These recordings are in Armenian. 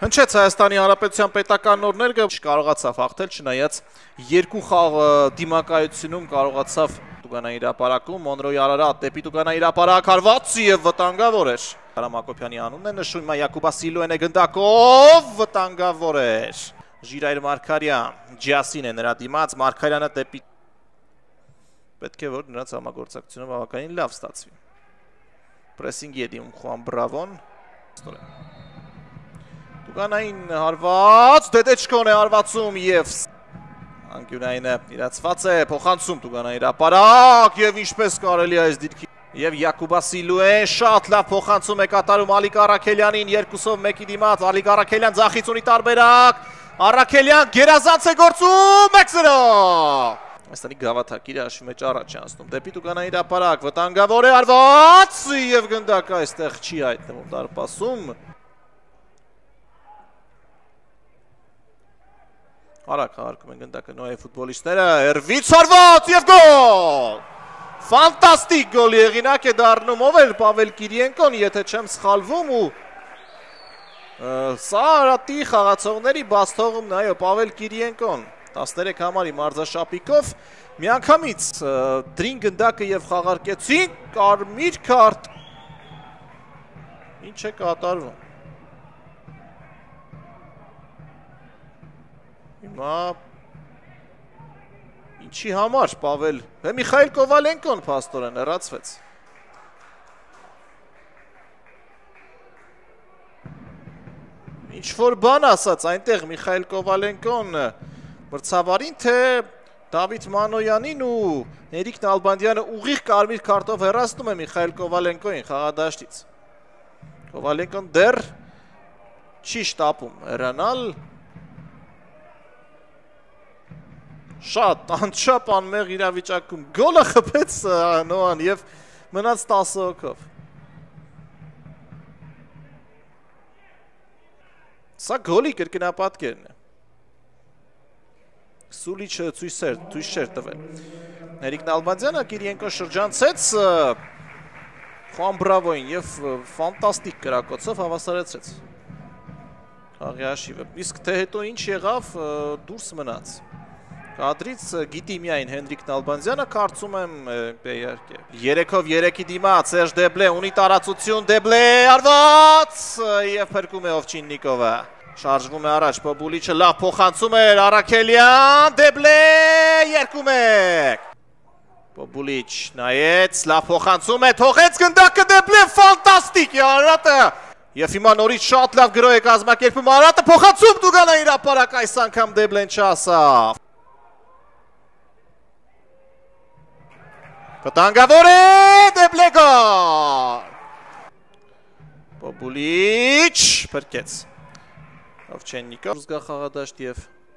Հնչեց Հայաստանի Հանրապետության պետական նորներգը կարողացավ հաղթել, չնայած երկու խաղ դիմակայությունում կարողացավ Տուգանայի հրապարակում, Մոնրոյի Արարատ դեպի Տուգանայի հրապարակ հարված եւ վտանգավոր էր։ Արամ Հակոբյանի անունն է նշում, Յակուբա Սիլուեն է գնդակով, վտանգավոր էր։ Ժիրայր Մարգարյան, Ջասին է նրա դիմաց, Մարգարյանը դեպի պետք է որ նրանց համագործակցությունը բավականին լավ ստացվի։ Պրեսինգի է դիմում Խուան Բրավոն։ Տուգանային հարված, Դեդեչկոն է հարվածում և անկյունային է իրացված է, փոխանցում Տուգանայի հրապարակ և ինչպես կարելի է այս դիրքի և Յակուբա Սիլուեն շատ լավ փոխանցում է կատարում Ալիկ Առաքելյանին 2-1-ի դիմաց, Ալիկ Առաքելյան ձախից ունի տարբերակ, Առաքելյան գերազանց է գործում 1-0։ Այստանի գավաթակիրը հաշվի մեջ առաջ է անցնում դեպի Տուգանայի հրապարակ, վտանգավոր է հարված և գնդակը այստեղ չի հայտնվում դարպասում։ Արագ հարկում են գնդակը Նոյե ֆուտբոլիստները, հերվից հարված և գոլ։ Ֆանտաստիկ գոլի հեղինակ է դառնում, ով էր Պավել Կիրիենկոն, եթե չեմ սխալվում ու սա Արարատի խաղացողների բաց թողումն, այո, Պավել Կիրիենկոն 13 համարի մարզաշապիկով միանգամից դրին գնդակը և խաղարկեցին կարմիր քարտ։ Ինչ է կատարվում։ Հիմա ինչի համար Պավել Միխայել Կովալենկոն փաստորեն հեռացվեց։ Ինչ-որ բան ասաց այնտեղ Միխայել Կովալենկոն մրցավարին, թե Դավիթ Մանոյանին ու Էրիկ Նալբանդյանը ուղիղ կարմիր քարտով հեռացնում է Միխայել Կովալենկոին խաղադաշտից։ Կովալենկոն դեռ չի շտապում հեռանալ։ Շատ անչափ անմեղ իրավիճակում գոլը խփեց Նոան և մնաց 10 հոգով։ Սա գոլի կրկնապատկերն է։ Սուլիչը ցույց չէր տվել։ Էրիկ Նալբանդյանը Կիրիենկո շրջանցեց Խուան Բրավոին և ֆանտաստիկ կրակոցով հավասարեցրեց խաղի հաշիվը։ Իսկ թե հետո ինչ եղավ, դուրս մնաց։ Կադրից գիտի միայն Հենրիկ Նալբանդյանը, կարծում եմ իհարկե։ 3-3-ի դիմաց Սերժ Դեբլե ունի տարածություն, Դեբլե արված և փրկում է Օվչիննիկովը։ Շարժվում է առաջ, Պոբուլիչը լավ փոխանցում էր, Առաքելյան, Դեբլե 2-1։ Պոբուլիչ նայեց, լավ փոխանցում է, թողեց գնդակը Դեբլե, ֆանտաստիկ է Արարատը։ Եվ հիմա նորից շատ լավ գրոհ է կազմակերպում Արարատը, փոխանցում Տուգանայի հրապարակ, այս անգամ Դեբլեն չասավ։ Վտանգավոր է Դեբլե գոլ։ Պոբուլիչ փրկեց Օվչեննիկով զգա խաղադաշտ և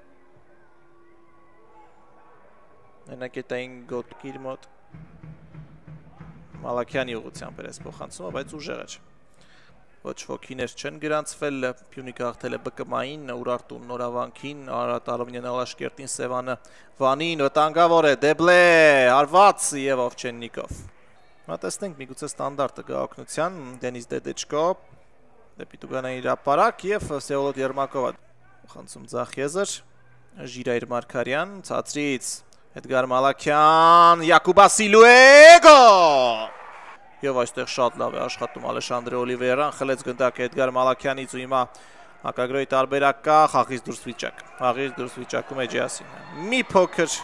մենակետային գոտքիր մոտ Մալաքյանի ուղղությամբ էր այս փոխանցումը, բայց ուժեղ էր։ Ոչ ոքիներ չեն գրանցվել, Փյունիկը հաղթել է ԲԿՄ-ին, Ուրարտուն Նորավանքին, Արարատ Արոմյան Ալաշկերտին, Սևանը Վանին, վտանգավոր է Դեբլե, հարված և Օվչեննիկով։ Հիմա տեսնենք միգուցե ստանդարտը գա օգնության, Դենիս Դեդեչկո դեպի Տուգանայի հրապարակ և Սևոլոդ Երմակովը խանցում ձախ եզր, Ժիրայր Մարգարյան, ցածրից Էդգար Մալաքյան, Յակուբա Սիլուեն գոլ։ Եվ այստեղ շատ լավ է աշխատում Ալեշանդրե Օլիվերան, խլեց գնդակը Էդգար Մալաքյանից ու հիմա հակագրոյի տարբերակ կա, խաղից դուրս վիճակ։ Խաղից դուրս վիճակում է Ջասինը։ Մի փոքր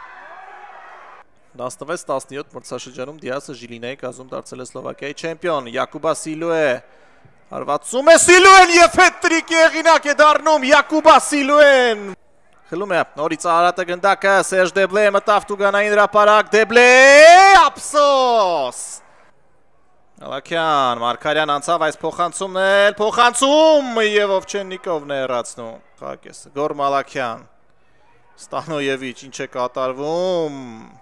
16-17 մրցաշրջանում Դիասը Ժիլինայի կազմում դարձել է Սլովակիայի չեմպիոն, Յակուբա Սիլուեն հարվածում է Սիլուեն և հետրիկի հեղինակ է դառնում Յակուբա Սիլուեն։ Խլում է նորից Արարատը գնդակը, Սերժ Դեբլե մտավ Տուգանային հրապարակ, Դեբլե ափսոս։ Մալաքյան, Մարգարյան անցավ այս փոխանցումն էլ, փոխանցում և Օվչեննիկովն է հեռացնում խաղակեսը, Գոր Մալաքյան, Ստանոյևիչ, ինչ է կատարվում։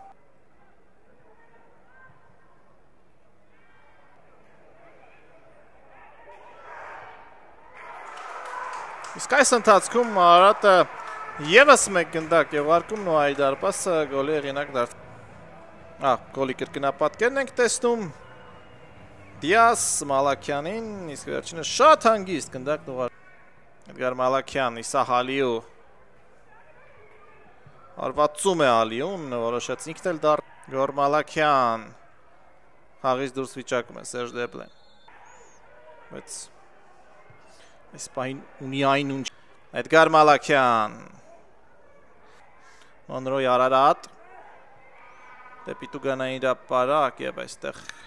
Իսկ այս ընթացքում Արարատը ևս մեկ գնդակ և արկում Նոայի դարպասը գոլի հեղինակ դարձ։ Գոլի կրկնապատկերն ենք տեսնում Դիաս Մալաքյանին, իսկ վերջինը շատ հանգիստ գնդակն ուղարկում։ Էդգար Մալաքյան, Իսա Հալիու արվածում է Ալիուն, որոշեց ինքն էլ դար Գոր Մալաքյան խաղից դուրս վիճակում է Սերժ Դեպլեն, բայց այս պահին ունի այն ունչ Էդգար Մալաքյան Մոնրոյ Արարատ դեպի Տուգանային հրապարակ եւ այստեղ